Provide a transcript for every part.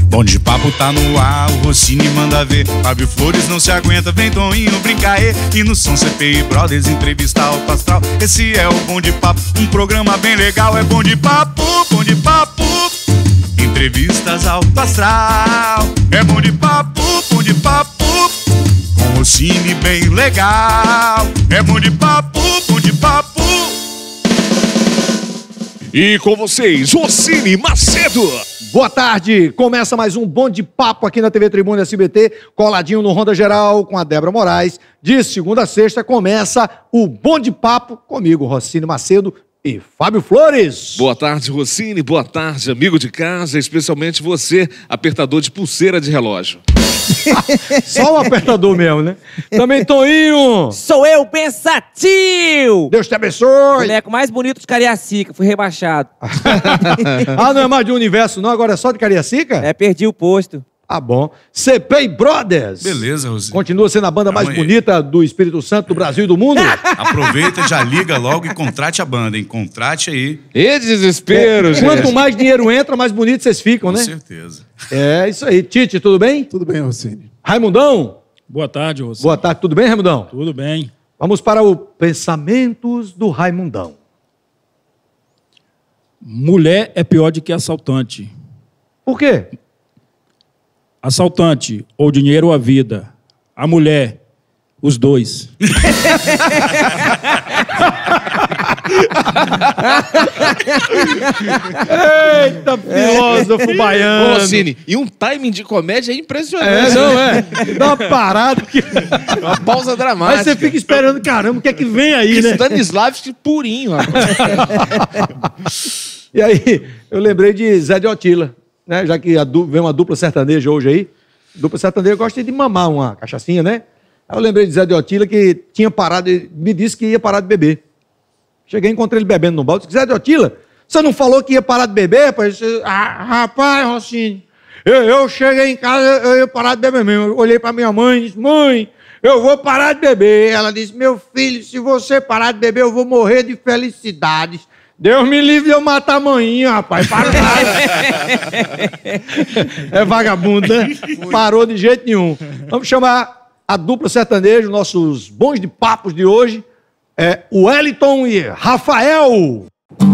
Bom de papo tá no ar, o Rossini manda ver. Fábio Flores não se aguenta, vem Toninho brincar. E no som CPI Brothers, entrevista alto astral. Esse é o Bom de Papo, um programa bem legal. É Bom de Papo, Bom de Papo. Entrevistas alto astral. É Bom de Papo, Bom de Papo. Com Rossini bem legal. É Bom de Papo, Bom de Papo. E com vocês, Rossini Macedo. Boa tarde, começa mais um Bom de Papo aqui na TV Tribuna SBT, coladinho no Ronda Geral com a Débora Moraes. De segunda a sexta começa o Bom de Papo comigo, Rossini Macedo e Fábio Flores. Boa tarde, Rossini, boa tarde, amigo de casa, especialmente você, apertador de pulseira de relógio. Só o apertador mesmo, né? Também Toninho. Sou eu, pensativo. Deus te abençoe. Boneco mais bonito de Cariacica, fui rebaixado. Ah, não é mais de Universo não, agora é só de Cariacica? É, perdi o posto. Ah, bom. CPI Brothers. Beleza, Rossini. Continua sendo a banda mais bonita do Espírito Santo, do Brasil e do mundo. Aproveita, já liga logo e contrate a banda, hein? Contrate aí. E desespero, gente. Quanto mais dinheiro entra, mais bonitos vocês ficam, Com né? certeza. É isso aí. Tite, tudo bem? Tudo bem, Rossini. Raimundão? Boa tarde, Rossini. Boa tarde, tudo bem, Raimundão? Tudo bem. Vamos para o Pensamentos do Raimundão. Mulher é pior do que assaltante. Por quê? Assaltante, ou dinheiro ou a vida. A mulher, os dois. Eita, filósofo baiano. Ô, Rossini, e um timing de comédia impressionante. É, não é? Dá uma parada. Uma pausa dramática. Aí você fica esperando, caramba, o que é que vem aí, né? Stanislavski purinho, rapaz. E aí, eu lembrei de Zé de Otila, né? Já que vem uma dupla sertaneja hoje aí. Dupla sertaneja gosta de mamar uma cachaçinha, né? Aí eu lembrei de Zé de Otila que tinha parado, me disse que ia parar de beber. Cheguei e encontrei ele bebendo no balde. Disse, Zé de Otila, você não falou que ia parar de beber, rapaz? Rapaz, Rossini, eu cheguei em casa, eu ia parar de beber mesmo. Eu olhei pra minha mãe e disse, mãe, eu vou parar de beber. Ela disse, meu filho, se você parar de beber, eu vou morrer de felicidades. Deus me livre de eu matar a manhinha, rapaz. Para É vagabundo, né? Parou de jeito nenhum. Vamos chamar a dupla sertaneja, nossos bons de papos de hoje. É o Wellington e Rafael.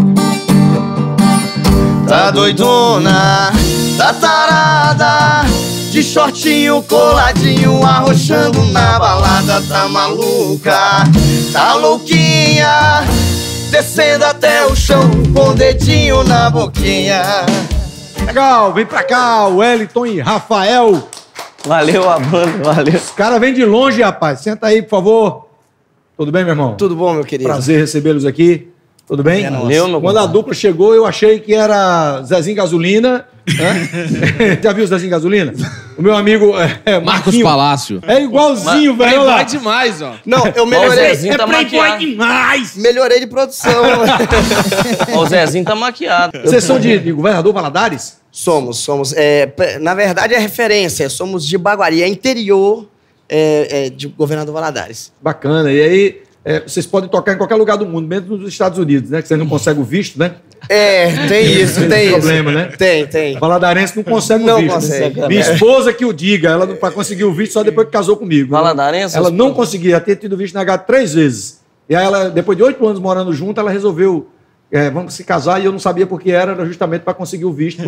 Tá doidona, tá tarada, de shortinho coladinho, arrochando na balada. Tá maluca, tá louquinha, descendo até o chão com o dedinho na boquinha. Legal, vem pra cá, Wellington e Rafael. Valeu a banda, valeu. Os caras vêm de longe, rapaz. Senta aí, por favor. Tudo bem, meu irmão? Tudo bom, meu querido? Prazer recebê-los aqui. Tudo bem? Valeu, meu Quando a dupla chegou, eu achei que era Zezinho Gasolina. Né? Já viu o Zezinho Gasolina? O meu amigo Marcos Palácio. É igualzinho, velho. Vai demais, ó. Não, eu melhorei. Zezinho tá maquiado. demais! Melhorei de produção. Ó, o Zezinho tá maquiado. Vocês são de Governador Valadares? Somos. Na verdade, é referência. Somos de Baguari, é interior de Governador Valadares. Bacana. E aí, vocês podem tocar em qualquer lugar do mundo, menos nos Estados Unidos, né? Que vocês não conseguem o visto, né? Tem isso, tem problema, isso. né? Tem. Valadarense não consegue o Não visto. consegue. Minha esposa que o diga, ela para conseguir o visto só depois que casou comigo. Valadarense? Ela não conseguia, ter tido visto negado 3 vezes. E aí ela, depois de 8 anos morando junto, ela resolveu, vamos se casar, e eu não sabia por que era justamente para conseguir o visto.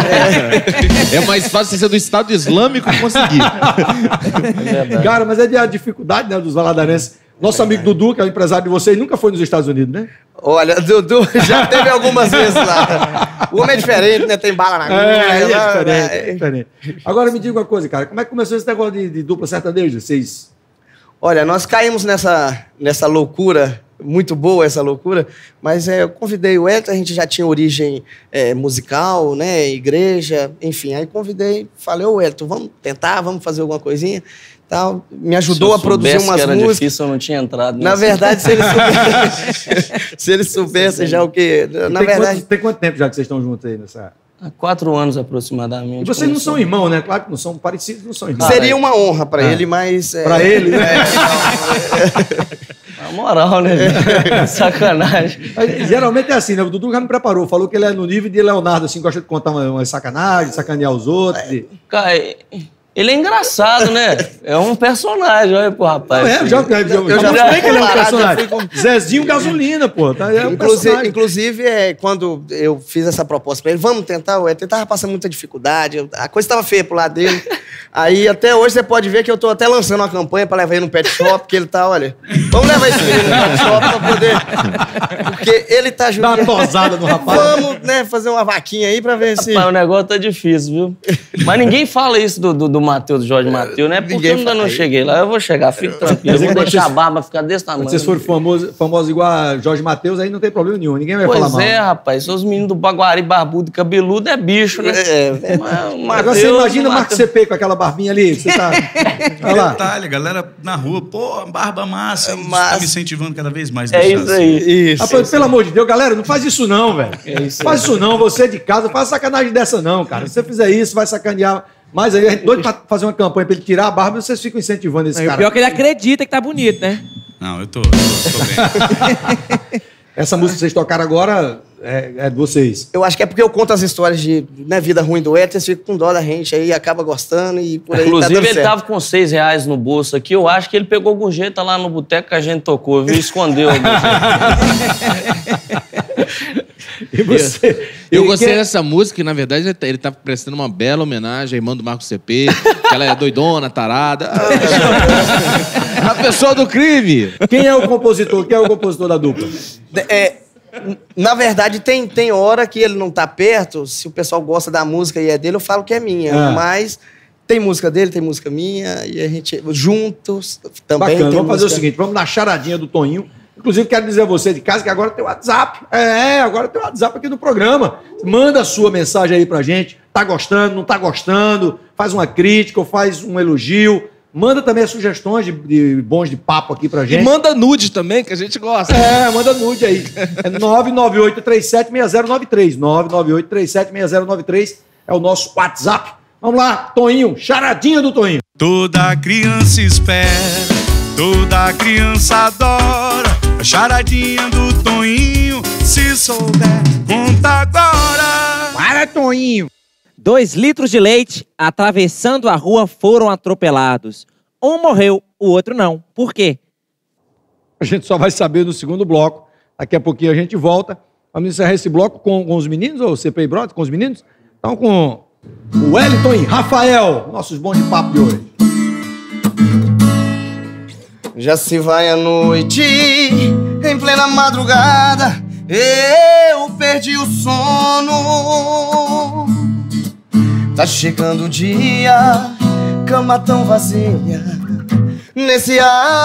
É mais fácil ser do Estado Islâmico que conseguir. Cara, mas é a dificuldade, né, dos valadarenses. Nosso amigo Dudu, que é o empresário de vocês, nunca foi nos Estados Unidos, né? Olha, Dudu já teve algumas vezes lá. O homem é diferente, né? Tem bala na agulha. É diferente. Agora me diga uma coisa, cara. Como é que começou esse negócio de dupla sertaneja? Vocês... Olha, nós caímos nessa loucura, muito boa essa loucura, mas eu convidei o Elton, a gente já tinha origem musical, né? Igreja, enfim. Aí convidei, falei, ô Elton, vamos tentar, vamos fazer alguma coisinha. Tal, me ajudou a produzir umas que era músicas. Difícil, eu não tinha entrado. Na verdade, se ele soubesse já o que... Na verdade... Tem quanto tempo já que vocês estão juntos aí nessa... Há 4 anos aproximadamente. E vocês não são irmãos, né? Claro que não são parecidos, não são irmãos. Seria uma honra pra ele, mas... Pra ele, né? Na moral, né? Sacanagem. Mas, geralmente é assim, né? O Dudu já me preparou, falou que ele é no nível de Leonardo, assim, gosta de contar umas sacanagens, sacanear os outros. Cara, ele é engraçado, né? É um personagem, olha pro rapaz. Não, eu já mostrei que ele é um personagem. Zezinho Gasolina, pô. Tá, é um personagem. Inclusive, quando eu fiz essa proposta pra ele, vamos tentar, ele tava passando muita dificuldade, a coisa tava feia pro lado dele. Aí, até hoje, você pode ver que eu tô até lançando uma campanha pra levar ele no pet shop, porque ele tá, olha, vamos levar esse menino no pet shop pra poder... Porque ele tá Dá uma tosada no rapaz. Vamos, né, fazer uma vaquinha aí pra ver se... Rapaz, o negócio tá difícil, viu? Mas ninguém fala isso do Matheus, do Jorge Matheus, né? Porque eu ainda não cheguei lá. Eu vou chegar, fique tranquilo. Eu vou deixar a barba ficar desse tamanho. Se vocês forem famosos igual a Jorge Matheus, aí não tem problema nenhum. Ninguém vai falar mal. Pois é, rapaz. Os meninos do Baguari, barbudo e cabeludo, é bicho, né? Agora você imagina o Marco CP com aquela barbinha ali. Você tá... Olha lá. Detalhe, a galera na rua, pô, barba massa. Tá me incentivando cada vez mais. É isso aí. Isso. Rapaz, pelo amor de Deus, galera, não faz isso não, velho. Faz isso não, você de casa, faz sacanagem dessa não, cara. Se você fizer isso, vai sacanear. Mas aí a gente doido pra fazer uma campanha pra ele tirar a barba e vocês ficam incentivando esse cara. O pior é que ele acredita que tá bonito, né? Não, eu tô bem. Essa música que vocês tocaram agora é de vocês. Eu acho que é porque eu conto as histórias de vida ruim do Éter, você fica com dó da gente aí, acaba gostando e por aí. Inclusive, tá dando ele certo. tava com R$6 no bolso aqui. Eu acho que ele pegou algum jeito lá no boteco que a gente tocou, viu? Escondeu algum jeito. E você? Eu gostei dessa música, que na verdade ele tá prestando uma bela homenagem à irmã do Marco CP, que ela é doidona, tarada. A pessoa do crime. Quem é o compositor? Quem é o compositor da dupla? Na verdade, tem hora que ele não tá perto, se o pessoal gosta da música e é dele, eu falo que é minha. Mas tem música dele, tem música minha, e a gente juntos também. Bacana, tem vamos fazer o música... seguinte, vamos na charadinha do Toninho. Inclusive, quero dizer a você de casa que agora tem o WhatsApp. Agora tem o WhatsApp aqui do programa. Manda a sua mensagem aí pra gente. Tá gostando, não tá gostando? Faz uma crítica ou faz um elogio. Manda também as sugestões de bons de papo aqui pra gente. E manda nude também, que a gente gosta. Manda nude aí. É 998-376093. 998-376093 é o nosso WhatsApp. Vamos lá, Toninho, charadinha do Toninho. Toda criança espera, toda criança adora a charadinha do Toninho. Se souber, conta agora. Para, Toninho. 2 litros de leite atravessando a rua foram atropelados. Um morreu, o outro não. Por quê? A gente só vai saber no segundo bloco. Daqui a pouquinho a gente volta. Vamos encerrar esse bloco com os meninos, ou CPI Brothers, com os meninos? Então, com o Wellington e Rafael, nossos bons de papo de hoje. Já se vai a noite, em plena madrugada, eu perdi o sono. Tá chegando o dia, cama tão vazia, nesse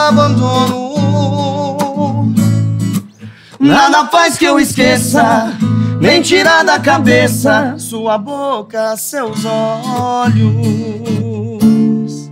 abandono. Nada faz que eu esqueça, nem tirar da cabeça sua boca, seus olhos.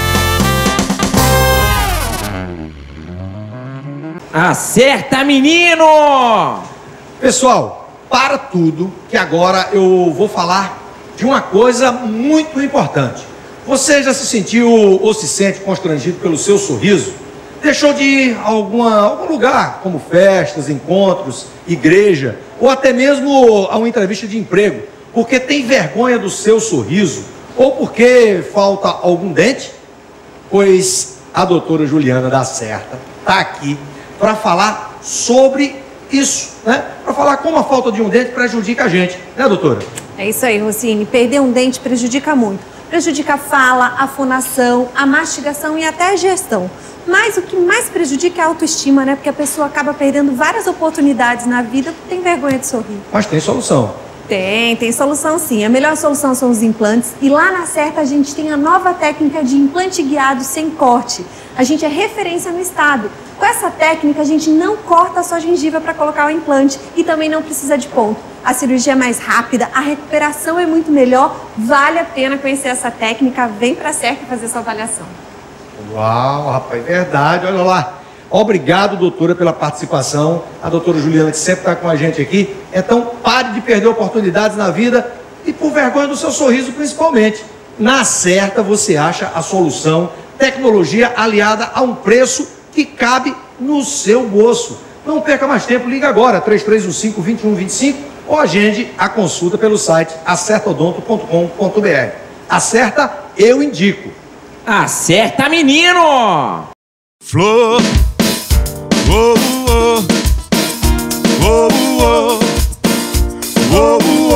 Acerta, menino! Pessoal, para tudo, que agora eu vou falar de uma coisa muito importante. Você já se sentiu ou se sente constrangido pelo seu sorriso? Deixou de ir a algum lugar, como festas, encontros, igreja, ou até mesmo a uma entrevista de emprego, porque tem vergonha do seu sorriso, ou porque falta algum dente? Pois a doutora Juliana da Certa está aqui para falar sobre isso, né? Para falar como a falta de um dente prejudica a gente, né, doutora? É isso aí, Rossini. Perder um dente prejudica muito. Prejudica a fala, a fonação, a mastigação e até a digestão. Mas o que mais prejudica é a autoestima, né? Porque a pessoa acaba perdendo várias oportunidades na vida porque tem vergonha de sorrir. Mas tem solução. Tem solução sim. A melhor solução são os implantes. E lá na Certa a gente tem a nova técnica de implante guiado sem corte. A gente é referência no estado. Com essa técnica a gente não corta a sua gengiva para colocar o implante e também não precisa de ponto. A cirurgia é mais rápida, a recuperação é muito melhor. Vale a pena conhecer essa técnica. Vem para a Certa fazer sua avaliação. Uau, rapaz, verdade, olha lá. Obrigado, doutora, pela participação. A doutora Juliana, que sempre está com a gente aqui. Então, pare de perder oportunidades na vida e por vergonha do seu sorriso principalmente. Na Acerta você acha a solução, tecnologia aliada a um preço que cabe no seu bolso. Não perca mais tempo, liga agora, 3315-2125 ou agende a consulta pelo site acertodonto.com.br. Acerta, eu indico. Acerta, menino! Flor, oh, oh, oh, oh, oh,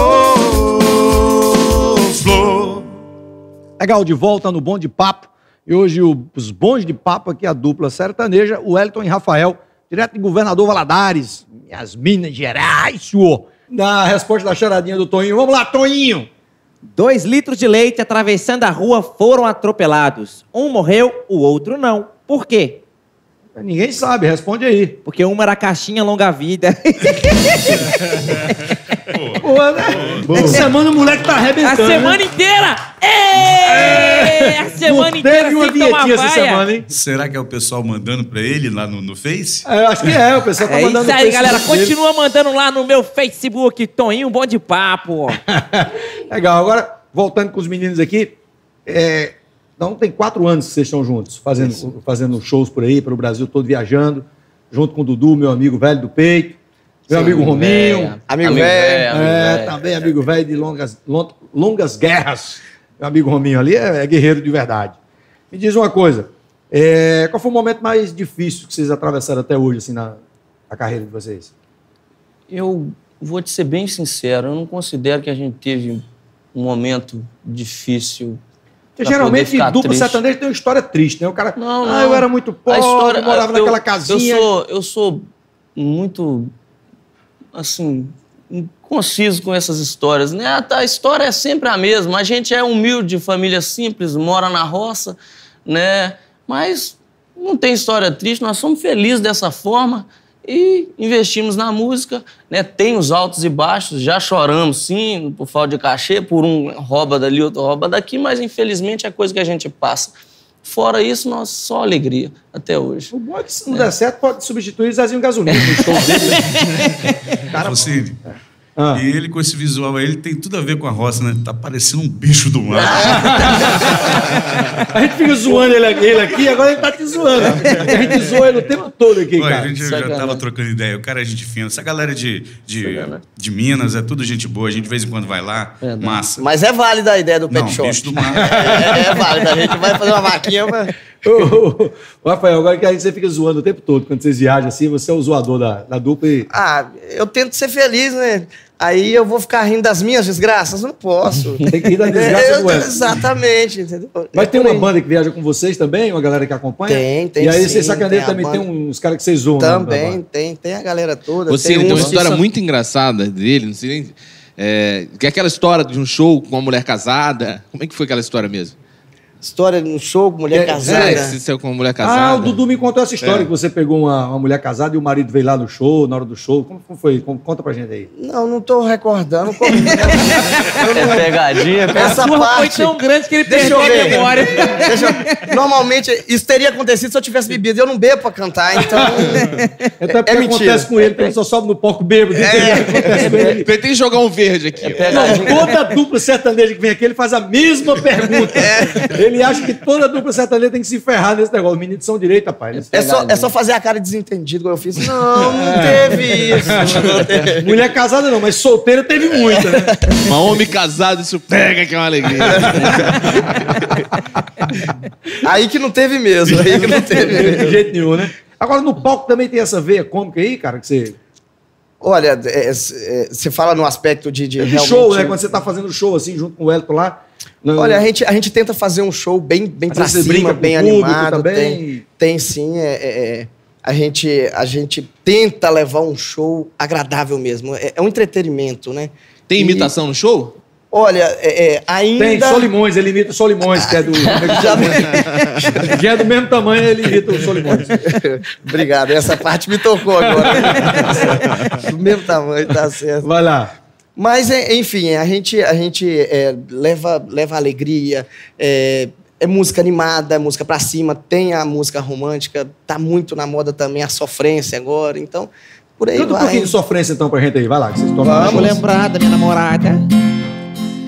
oh, oh, flor. Legal, de volta no Bom de Papo. E hoje os bons de papo aqui, a dupla sertaneja, o Wellington e Rafael, direto de Governador Valadares, as Minas Gerais, senhor. Na resposta da charadinha do Toninho. Vamos lá, Toninho! 2 litros de leite atravessando a rua foram atropelados. Um morreu, o outro não. Por quê? Ninguém sabe, responde aí. Porque uma era caixinha longa-vida. Boa, né? Essa semana o moleque tá arrebentando. A semana inteira! A semana inteira teve uma sem tomar vinhetinha essa vaia. semana, hein? Será que é o pessoal mandando pra ele lá no Face? Acho que é, o pessoal tá É mandando isso no aí, Facebook galera. dele. Continua mandando lá no meu Facebook, Toninho Bom de Papo. Legal, agora, voltando com os meninos aqui, não tem 4 anos que vocês estão juntos, fazendo shows por aí, pelo Brasil todo, viajando, junto com o Dudu, meu amigo velho do peito, meu amigo Rominho. Amigo velho. Também amigo velho de longas guerras. Meu amigo Rominho ali é guerreiro de verdade. Me diz uma coisa, qual foi o momento mais difícil que vocês atravessaram até hoje, assim, na carreira de vocês? Eu vou te ser bem sincero, eu não considero que a gente teve um momento difícil. Porque geralmente dupla triste. sertaneja tem uma história triste, né? O cara, Não. eu era muito pobre, morava naquela casinha. Eu sou muito, assim, conciso com essas histórias, né? A história é sempre a mesma. A gente é humilde, família simples, mora na roça, né? Mas não tem história triste, nós somos felizes dessa forma e investimos na música, né? Tem os altos e baixos, já choramos, sim, por falta de cachê, por um rouba dali, outro rouba daqui, mas infelizmente é coisa que a gente passa. Fora isso, nós só alegria até hoje. O bom é que se não der certo, pode substituir Zezinho Gasolina no show dele. Cara, e ele com esse visual aí, ele tem tudo a ver com a roça, né? Tá parecendo um bicho do mar. A gente fica zoando ele aqui, agora ele tá te zoando. A gente zoa ele o tempo todo aqui, Olha, cara. a gente já tava trocando ideia. O cara é gente fina. Essa galera de Minas é tudo gente boa. A gente de vez em quando vai lá, massa. Mas é válida a ideia do pet Não, shop. bicho do mar. É válida. A gente vai fazer uma vaquinha pra... Ô, Rafael, agora que a gente você fica zoando o tempo todo, quando vocês viajam assim, você é o zoador da dupla e... eu tento ser feliz, né? Aí eu vou ficar rindo das minhas desgraças? Não posso. Tem que rir da desgraça do Wellington. Exatamente, entendeu? Mas tem uma banda que viaja com vocês também, uma galera que acompanha? Tem E aí sim, vocês sacaneiam tem a também, banda. tem uns caras que vocês zoam. Também, tem a galera toda. Você tem tem uma uns que história são- muito engraçada dele, não sei nem... que é aquela história de um show com uma mulher casada. Como é que foi aquela história mesmo? História no show, mulher casada. Se saiu com uma mulher casada. o Dudu me contou essa história, que você pegou uma mulher casada e o marido veio lá no show, na hora do show. Como foi? Conta pra gente aí. Não tô recordando. É pegadinha, Essa A surra foi parte... tão grande que ele Deixa perdeu eu a ver. memória. Normalmente, isso teria acontecido se eu tivesse bebido. Eu não bebo pra cantar, então... Então porque mentira. acontece com ele, porque ele só sobe no palco bêbado. Acontece com ele. Tentei jogar um verde aqui. Não, toda dupla sertaneja que vem aqui, ele faz a mesma pergunta. Ele acha que toda dupla sertaneja tem que se ferrar nesse negócio. Os meninos são direito, rapaz. É só fazer a cara de desentendido, igual eu fiz. Não teve isso. Não teve. Mulher casada não, mas solteira teve muita, né? Um homem casado, isso pega que é uma alegria. Aí que não teve mesmo. Aí que não teve De mesmo. jeito nenhum, né? Agora, no palco também tem essa veia cômica aí, cara, que você... Olha, você fala no aspecto de De realmente... show, né? Quando você tá fazendo show assim, junto com o Wellington lá. Olha, a gente tenta fazer um show bem Mas pra você cima, brinca com bem o público animado. também? Tem sim. A gente tenta levar um show agradável mesmo. É um entretenimento, né? Tem imitação no show? Olha, ainda... Tem, Solimões, ele imita o Solimões, que é do... Já é do mesmo tamanho, ele imita o Solimões. Obrigado, essa parte me tocou agora. Do mesmo tamanho, tá certo. Vai lá. Mas, enfim, a gente leva alegria, é música animada, é música pra cima, tem a música romântica, tá muito na moda também a sofrência agora, então, por aí Canta um vai. pouquinho de sofrência então pra gente aí, vai lá. Que vocês tocam Vamos lembrar da minha namorada.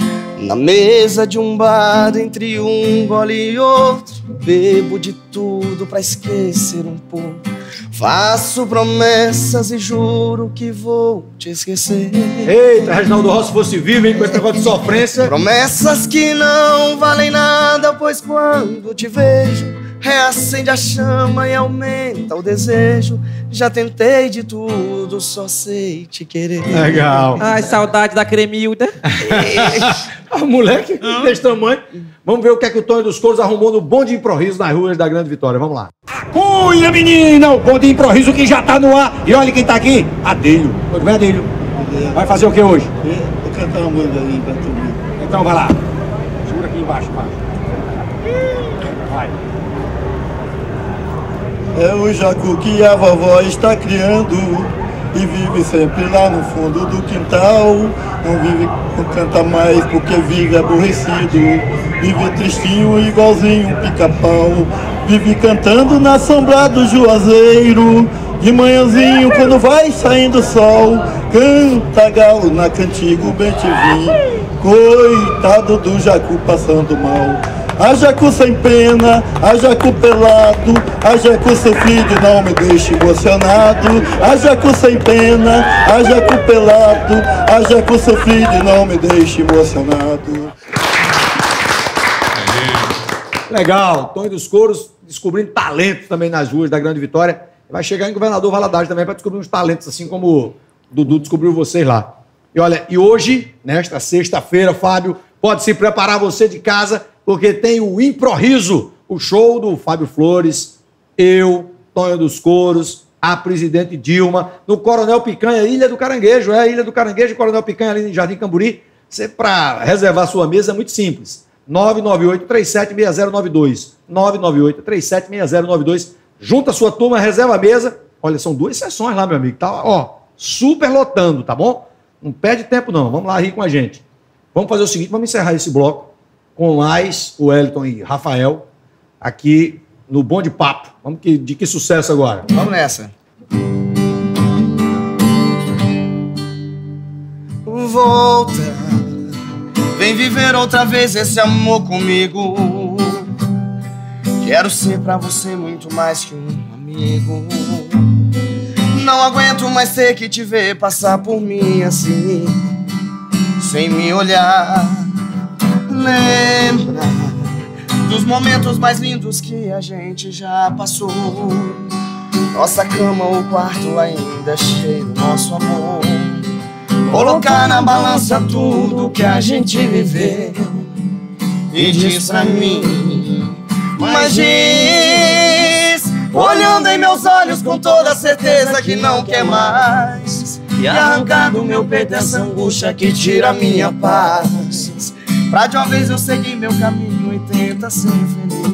Na mesa de um bar, entre um gole e outro, bebo de tudo pra esquecer um pouco. Faço promessas e juro que vou te esquecer. Eita, Reginaldo Rossi fosse vivo, hein, com esse negócio de sofrência. Promessas que não valem nada, pois quando te vejo, reacende a chama e aumenta o desejo. Já tentei de tudo, só sei te querer. Legal. Ai, saudade da Cremilda. A moleque desse tamanho. Vamos ver o que é que o Tonho dos Couros arrumou no Bom de Improviso nas ruas da Grande Vitória. Vamos lá. Cunha, menina! O Bom de Improviso que já tá no ar. E olha quem tá aqui. Adélio. Tudo bem, Adélio? Vai fazer o que hoje? Vou cantar uma música aí pra tu. Então vai lá. Segura aqui embaixo, Vai. É o jacu que a vovó está criando e vive sempre lá no fundo do quintal. Não vive, não canta mais porque vive aborrecido. Vive tristinho igualzinho um pica-pau. Vive cantando na sombra do juazeiro. De manhãzinho quando vai saindo o sol, canta galo na cantiga bem te vi. Coitado do jacu passando mal. A jacu sem pena, a jacu pelado, a jacu sofrido, não me deixe emocionado. A jacu sem pena, a jacu pelado, a jacu sofrido, não me deixe emocionado. Legal, Tonho dos Couros descobrindo talentos também nas ruas da Grande Vitória. Vai chegar em Governador Valadares também para descobrir uns talentos, assim como o Dudu descobriu vocês lá. E olha, e hoje, nesta sexta-feira, Fábio, pode se preparar você de casa, porque tem o Improviso, o show do Fábio Flores, eu, Tonho dos Couros, a presidente Dilma, no Coronel Picanha, Ilha do Caranguejo, Ilha do Caranguejo, Coronel Picanha, ali em Jardim Camburi. Você, para reservar sua mesa, é muito simples. 998-376092. 998-376092. Junta a sua turma, reserva a mesa. Olha, são 2 sessões lá, meu amigo. Tá, ó, super lotando, tá bom? Não perde tempo, não. Vamos lá rir com a gente. Vamos fazer o seguinte, vamos encerrar esse bloco com mais o Wellington e Rafael aqui no Bom de Papo. Vamos de que sucesso agora? Vamos nessa. Volta, vem viver outra vez esse amor comigo. Quero ser pra você muito mais que um amigo. Não aguento mais ter que te ver passar por mim assim, sem me olhar. Lembra dos momentos mais lindos que a gente já passou. Nossa cama, o quarto ainda é cheio do nosso amor. Colocar na balança tudo que a gente viveu e diz pra mim, mas diz, olhando em meus olhos com toda certeza que não quer mais, e arrancar do meu peito essa angústia que tira a minha paz, pra de uma vez eu seguir meu caminho e tenta ser feliz.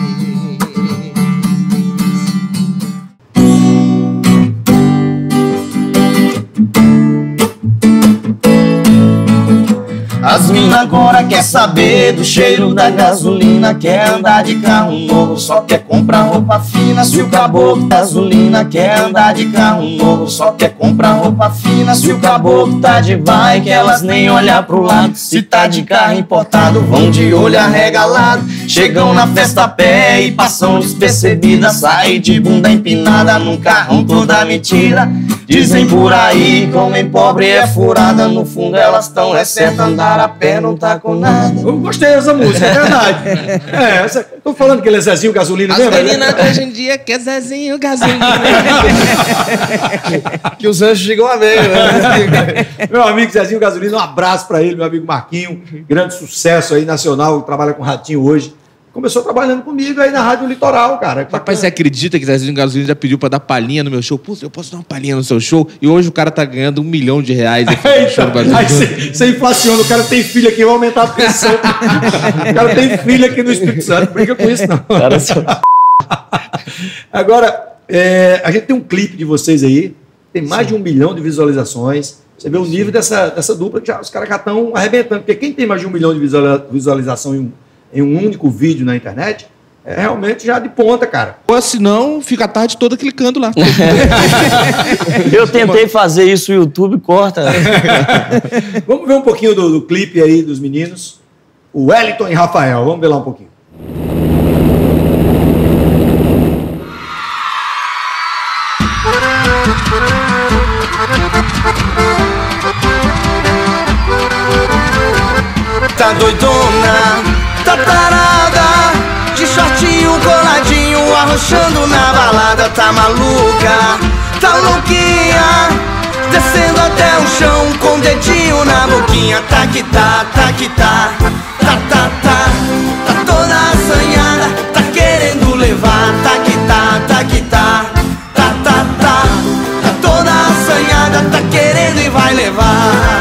As mina agora quer saber do cheiro da gasolina, quer andar de carro novo, só quer comprar roupa fina. Se o caboclo gasolina quer andar de carro novo, só quer comprar roupa fina. Se o caboclo tá de bike, elas nem olham pro lado. Se tá de carro importado, vão de olho arregalado. Chegam na festa a pé e passam despercebidas, sai de bunda empinada num carrão toda metida. Dizem por aí, homem pobre é furada, no fundo elas tão é certo, andar a pé não tá com nada. Eu gostei dessa música, é verdade. Tô falando que ele é Zezinho Gasolina mesmo. As meninas de hoje em dia que é Zezinho Gasolina. Que os anjos digam amém, né? Meu amigo Zezinho Gasolina, um abraço pra ele, meu amigo Marquinho, grande sucesso aí nacional, trabalha com Ratinho hoje. Começou trabalhando comigo aí na Rádio Litoral, cara. Rapaz, você acredita que Zezinho Gasolina já pediu pra dar palhinha no meu show? Pô, eu posso dar uma palhinha no seu show? E hoje o cara tá ganhando R$1 milhão no show do Brasil. Aí você inflaciona, o cara tem filho aqui, vai aumentar a pensão. O cara tem filho aqui no Espírito Santo, brinca com isso não. Agora, a gente tem um clipe de vocês aí, tem mais de 1 milhão de visualizações. Você vê o nível dessa dupla, que os caras já estão arrebentando. Porque quem tem mais de 1 milhão de visualização em um único vídeo na internet, é realmente já de ponta, cara. Ou se não, fica a tarde toda clicando lá. Eu tentei fazer isso, o YouTube corta. Vamos ver um pouquinho do clipe aí dos meninos. o Wellington e Rafael. Vamos ver lá um pouquinho. Tá doidona, tá tarada, de shortinho coladinho, arrochando na balada. Tá maluca, tá louquinha, descendo até o chão com o dedinho na boquinha. Tá que tá, tá que tá, tá, tá, tá. Tá toda assanhada, tá querendo levar. Tá que tá, tá que tá, tá, tá, tá. Tá toda assanhada, tá querendo e vai levar.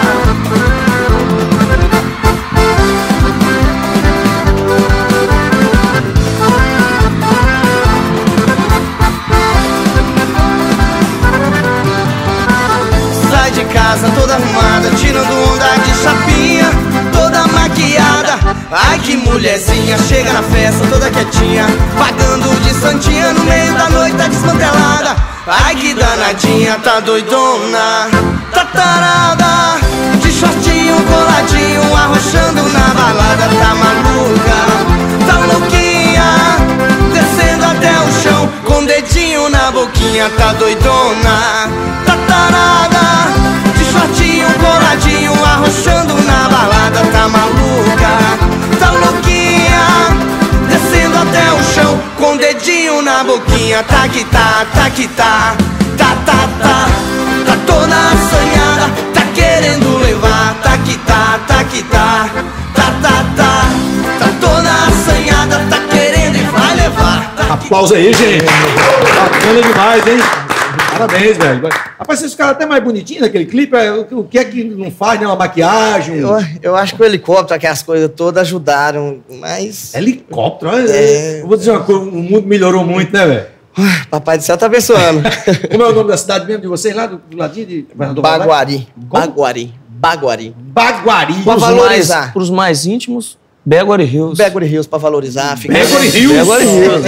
Casa toda arrumada, tirando onda de chapinha, toda maquiada. Ai que mulherzinha, chega na festa toda quietinha, pagando de santinha, no meio da noite tá desmantelada. Ai que danadinha, tá doidona, tá tarada, de shortinho coladinho, arrochando na balada. Tá maluca, tá louquinha, descendo até o chão com o dedinho na boquinha. Tá doidona, tá tarada, shortinho coladinho, arrochando na balada. Tá maluca, tá louquinha, descendo até o chão com o dedinho na boquinha. Tá que tá, tá que tá, tá, tá, tá. Tá toda assanhada, tá querendo levar. Tá que tá, tá que tá, tá, tá, tá. Tá toda assanhada, tá querendo e vai levar. Aplausos aí, gente. Bacana demais, hein? Parabéns, velho. Rapaz, vocês ficaram até mais bonitinhos naquele clipe. O que é que não faz, né? Uma maquiagem? Eu acho que o helicóptero, aquelas coisas todas ajudaram, mas... Helicóptero? Eu vou dizer uma coisa, o mundo melhorou muito, né, velho? Papai do céu tá abençoando. Como é o nome da cidade mesmo de vocês lá, do ladinho de... Baguari. Baguari. Baguari. Baguari. Pra valorizar. Para os mais íntimos, Baguari Hills. Baguari Hills, pra valorizar. Baguari Hills? Baguari Hills.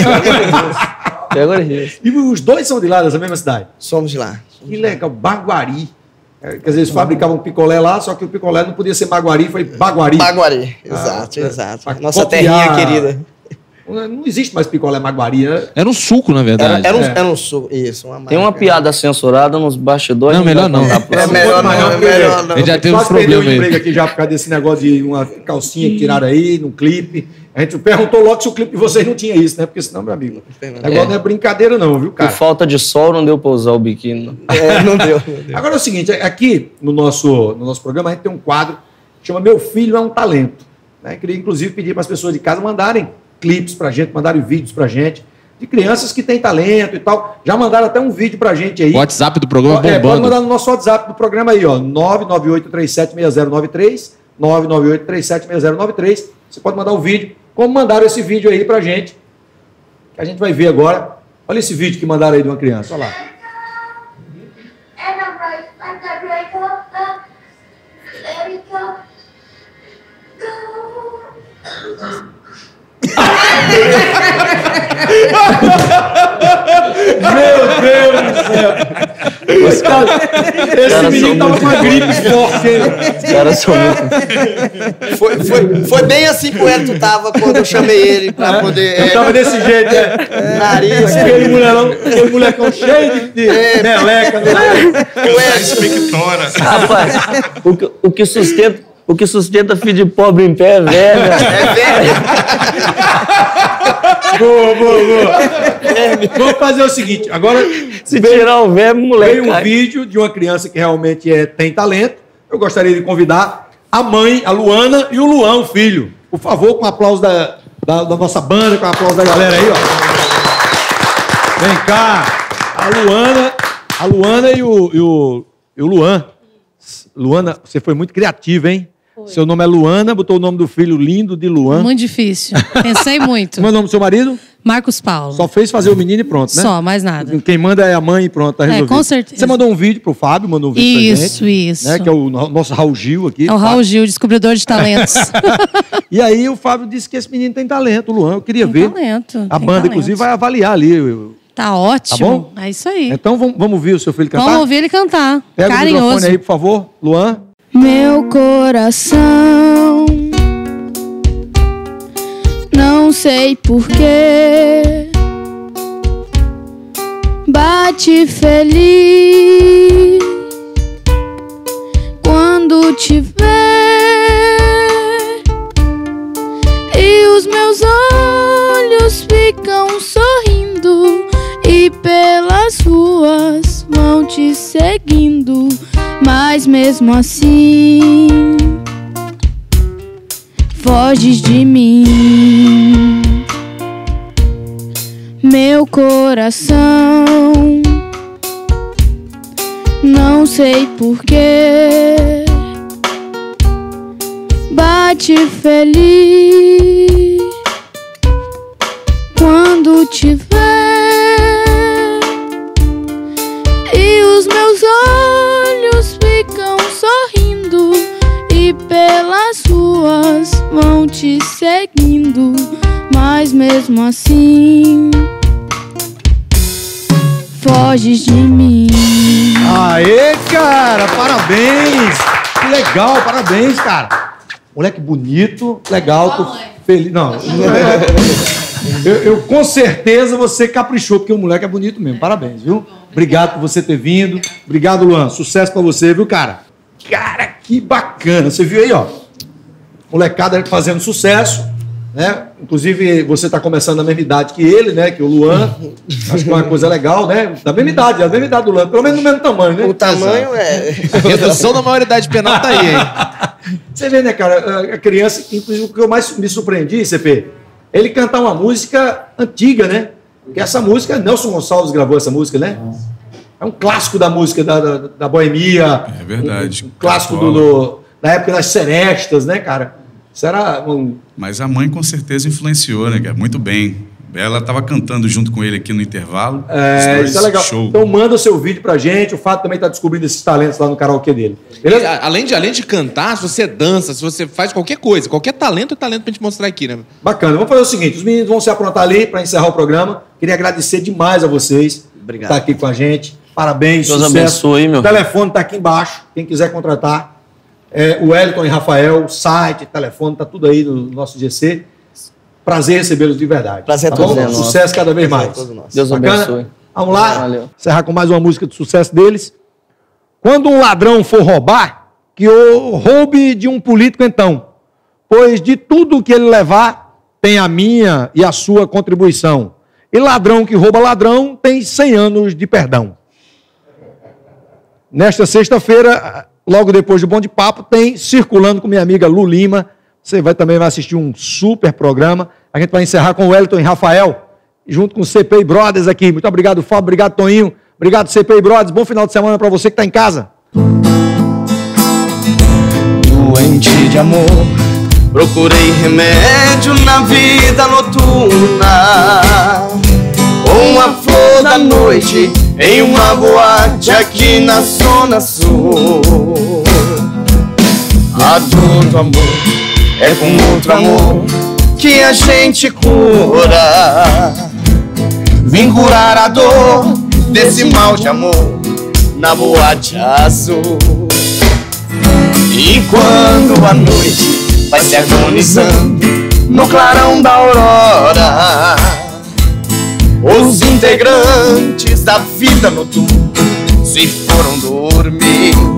Baguari Hills. E os dois são de lá, dessa mesma cidade? Somos de lá. Que legal, Baguari. Quer dizer, eles fabricavam picolé lá, só que o picolé não podia ser Baguari, foi Baguari. Baguari, exato, exato. Nossa terrinha querida. Não existe mais picolé Baguari, né? Era um suco, na verdade. Era um suco, isso. Tem uma piada censurada nos bastidores. Não, melhor não. É melhor não. Ele já teve uns quase perdeu problemas o aí. emprego aqui já por causa desse negócio de uma calcinha que tiraram aí, num clipe. A gente perguntou logo se o clipe de vocês não tinha isso, né? Porque senão, meu amigo, o negócio não é brincadeira não, viu, cara? Por falta de sol, não deu pra usar o biquíni. Não deu. Agora é o seguinte, aqui no nosso programa a gente tem um quadro que chama Meu Filho é um Talento. Né? Queria, inclusive, pedir para as pessoas de casa mandarem clipes pra gente, mandarem vídeos pra gente, de crianças que têm talento e tal. Já mandaram até um vídeo pra gente aí. O WhatsApp do programa Pode bombando. mandar no nosso WhatsApp do programa aí, ó, 998376093, 998376093. Você pode mandar o vídeo, como mandaram esse vídeo aí pra gente, que a gente vai ver agora. Olha esse vídeo que mandaram aí de uma criança, olha lá. Meu Deus do céu! Esse menino tava com a gripe forte, hein? Os caras são muito... Foi bem assim que o Elton tava quando eu chamei ele pra poder... Ele tava desse jeito, Nariz. Aquele molecão cheio de meleca. Expectora. Rapaz, o que sustenta filho de pobre em pé é velho. É velho. Boa. Vamos fazer o seguinte, agora Se tirar o velho, moleque. veio um vídeo de uma criança que realmente tem talento. Eu gostaria de convidar a mãe, a Luana, e o Luan, o filho. Por favor, com aplauso da nossa banda, com aplauso da galera aí, ó. Vem cá. A Luana e o Luan. Luana, você foi muito criativa, hein? Foi. Seu nome é Luana, botou o nome do filho lindo de Luan. Muito difícil. Pensei muito. Como é o nome do seu marido? Marcos Paulo. Só fez fazer o menino e pronto, né? Só, mais nada. Quem manda é a mãe e pronto, tá resolvido. Com certeza. Você mandou um vídeo pro Fábio, mandou um vídeo pra gente. Isso. Né, que é o nosso Raul Gil aqui. É o Raul Gil, descobridor de talentos. E aí o Fábio disse que esse menino tem talento, o Luan, eu queria ver. Talento. A banda, inclusive, vai avaliar ali. Tá ótimo. Tá bom? É isso aí. Então vamos ouvir o seu filho cantar? Vamos ouvir ele cantar. Pega Carinhoso. o microfone aí, por favor, Luan. Meu coração sei porquê. Bate feliz quando te vê, e os meus olhos ficam sorrindo, e pelas ruas vão te seguindo, mas mesmo assim foges de mim. Meu coração, não sei porquê, bate feliz quando te vê, e os meus olhos ficam sorrindo, e pelas ruas vão te seguindo, mas mesmo assim foges de mim. Aê, cara, parabéns! Que legal, parabéns, cara. Moleque bonito, legal, tô feliz. Não, eu com certeza você caprichou, porque o moleque é bonito mesmo. Parabéns, viu? Obrigado por você ter vindo. Obrigado, Luan. Sucesso pra você, viu, cara? Cara, que bacana. Você viu aí, ó. Molecada fazendo sucesso, né? Inclusive, você tá começando na mesma idade que ele, né? Que o Luan. Acho que é uma coisa legal, né? Da mesma idade do Luan. Pelo menos no mesmo tamanho, né? O tamanho é... A redução da maioridade penal tá aí, hein? Você vê, né, cara? A criança, inclusive, o que eu mais me surpreendi, CP, ele cantar uma música antiga, né? Porque essa música, Nelson Gonçalves gravou essa música, né? É um clássico da música da boemia. É verdade. Um clássico da época das serestas, né, cara? Isso era Mas a mãe com certeza influenciou, né, cara? Muito bem. Ela estava cantando junto com ele aqui no intervalo. Isso é legal. Show. Então manda o seu vídeo pra gente. O Fato também tá descobrindo esses talentos lá no karaokê dele. Beleza? E, além de cantar, se você dança, se você faz qualquer coisa, qualquer talento é talento pra gente mostrar aqui, né? Bacana. Vamos fazer o seguinte, os meninos vão se aprontar ali para encerrar o programa. Queria agradecer demais a vocês. Obrigado. Por estar aqui com a gente. Parabéns, Deus sucesso. abençoe, meu. O telefone tá aqui embaixo. Quem quiser contratar. O Wellington e Rafael, o site, telefone, tá tudo aí no nosso GC. Prazer recebê-los de verdade. Prazer tá todo bom? nosso. Sucesso cada vez mais. Deus abençoe. Vamos lá. Valeu. Encerrar com mais uma música de sucesso deles. Quando um ladrão for roubar, que o roube de um político então, pois de tudo que ele levar, tem a minha e a sua contribuição. E ladrão que rouba ladrão tem 100 anos de perdão. Nesta sexta-feira, logo depois do Bom de Papo, tem Circulando com minha amiga Lu Lima. Você também vai assistir um super programa. A gente vai encerrar com o Wellington e Rafael, junto com o CPI Brothers aqui. Muito obrigado, Fábio. Obrigado, Toninho. Obrigado, CPI Brothers. Bom final de semana para você que está em casa. Doente de amor, procurei remédio na vida noturna. Uma flor da noite em uma boate aqui na Zona Sul. A dor do amor é com outro amor que a gente cura. Vim curar a dor desse mal de amor na boate azul. E quando a noite vai se harmonizando no clarão da aurora, os integrantes da vida noturna se foram dormir.